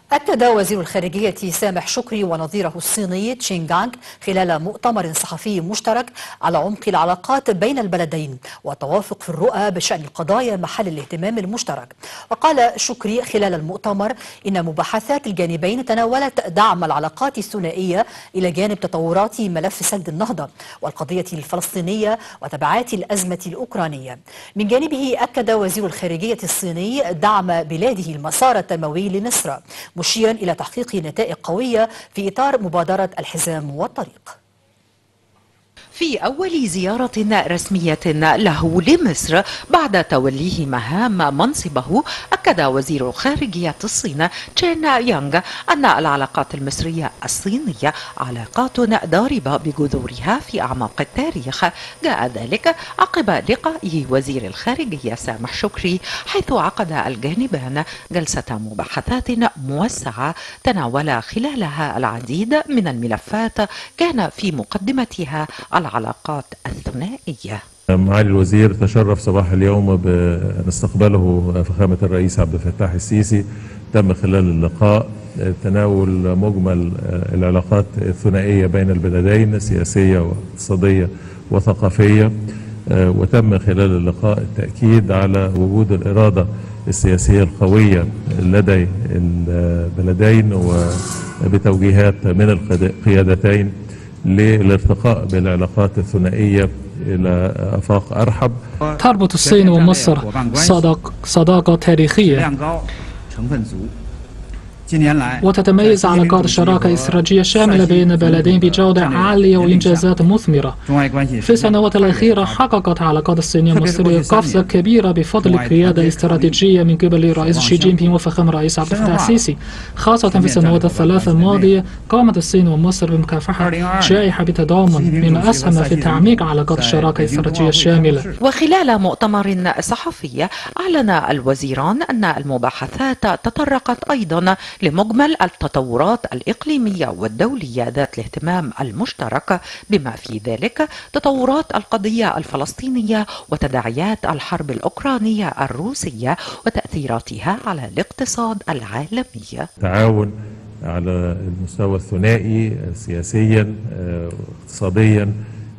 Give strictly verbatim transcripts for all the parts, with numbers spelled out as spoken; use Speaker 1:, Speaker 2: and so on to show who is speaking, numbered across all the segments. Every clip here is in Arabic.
Speaker 1: أكد وزير الخارجية سامح شكري ونظيره الصيني تشين جانغ خلال مؤتمر صحفي مشترك على عمق العلاقات بين البلدين والتوافق في الرؤى بشأن القضايا محل الاهتمام المشترك. وقال شكري خلال المؤتمر إن مباحثات الجانبين تناولت دعم العلاقات الثنائية إلى جانب تطورات ملف سد النهضة والقضية الفلسطينية وتبعات الأزمة الأوكرانية. من جانبه أكد وزير الخارجية الصيني دعم بلاده المسار التنموي لمصر، مشيرا إلى تحقيق نتائج قوية في إطار مبادرة الحزام والطريق.
Speaker 2: في أول زيارة رسمية له لمصر بعد توليه مهام منصبه، أكد وزير خارجية الصين تشين يانغ أن العلاقات المصرية الصينية علاقات ضاربة بجذورها في أعماق التاريخ. جاء ذلك عقب لقائه وزير الخارجية سامح شكري، حيث عقد الجانبان جلسة مباحثات موسعة تناول خلالها العديد من الملفات كان في مقدمتها العلاقات الثنائية.
Speaker 3: معالي الوزير تشرف صباح اليوم بأن استقبله فخامة الرئيس عبد الفتاح السيسي. تم خلال اللقاء تناول مجمل العلاقات الثنائية بين البلدين، سياسية واقتصادية وثقافية، وتم خلال اللقاء التأكيد على وجود الإرادة السياسية القوية لدي البلدين وبتوجيهات من القيادتين للارتقاء بالعلاقات الثنائية إلى آفاق أرحب.
Speaker 4: تربط الصين ومصر صداق صداقة تاريخية، وتتميز علاقات الشراكة الاستراتيجية الشاملة بين البلدين بجودة عالية وإنجازات مثمرة. في السنوات الأخيرة حققت العلاقات الصينية المصرية قفزة كبيرة بفضل القيادة الاستراتيجية من قبل الرئيس شي جين بينغ وفخامة الرئيس عبد الفتاح السيسي. خاصة في السنوات الثلاثة الماضية قامت الصين ومصر بمكافحة جائحة بتضامن، مما أسهم في تعميق علاقات الشراكة الاستراتيجية الشاملة.
Speaker 2: وخلال مؤتمر صحفي أعلن الوزيران أن المباحثات تطرقت أيضا لمجمل التطورات الإقليمية والدولية ذات الاهتمام المشترك، بما في ذلك تطورات القضية الفلسطينية وتداعيات الحرب الأوكرانية الروسية وتأثيراتها على الاقتصاد العالمي.
Speaker 3: تعاون على المستوى الثنائي سياسيا اقتصاديا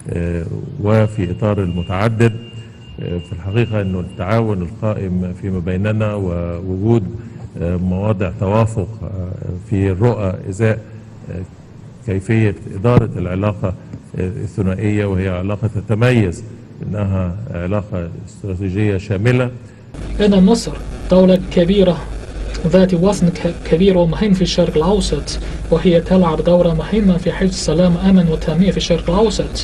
Speaker 3: وفي إطار المتعدد. في الحقيقة أنه التعاون القائم فيما بيننا ووجود مواضع توافق في الرؤى إزاء كيفية إدارة العلاقة الثنائية، وهي علاقة تتميز إنها علاقة استراتيجية شاملة.
Speaker 4: إن مصر دولة كبيرة ذات وزن كبير ومهم في الشرق الأوسط، وهي تلعب دورا مهما في حفظ السلام والأمن والتنمية في الشرق الأوسط.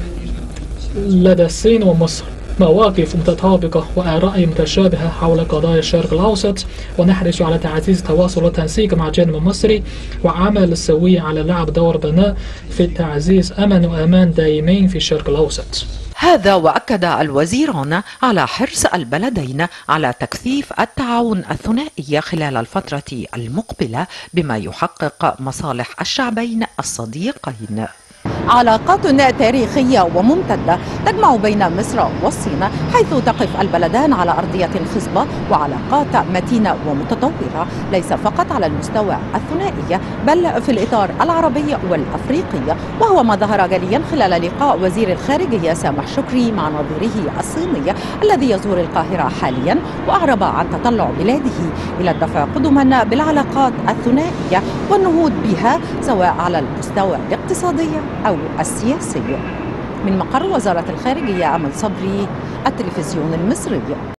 Speaker 4: لدى الصين ومصر مواقف متطابقة وآراء متشابهة حول قضايا الشرق الأوسط، ونحرص على تعزيز التواصل والتنسيق مع الجانب المصري وعمل السوية على لعب دور بناء في تعزيز أمن وأمان دائمين في الشرق الأوسط.
Speaker 2: هذا وأكد الوزيران على حرص البلدين على تكثيف التعاون الثنائي خلال الفترة المقبلة بما يحقق مصالح الشعبين الصديقين.
Speaker 5: علاقات تاريخية وممتدة تجمع بين مصر والصين، حيث تقف البلدان على أرضية خصبة وعلاقات متينة ومتطورة، ليس فقط على المستوى الثنائي بل في الإطار العربي والأفريقي، وهو ما ظهر جليا خلال لقاء وزير الخارجية سامح شكري مع نظيره الصيني الذي يزور القاهرة حاليا، وأعرب عن تطلع بلاده إلى الدفع قدما بالعلاقات الثنائية والنهوض بها سواء على المستوى الاقتصادي أو السياسي. من مقر وزارة الخارجية أمل صبري، التلفزيون المصري.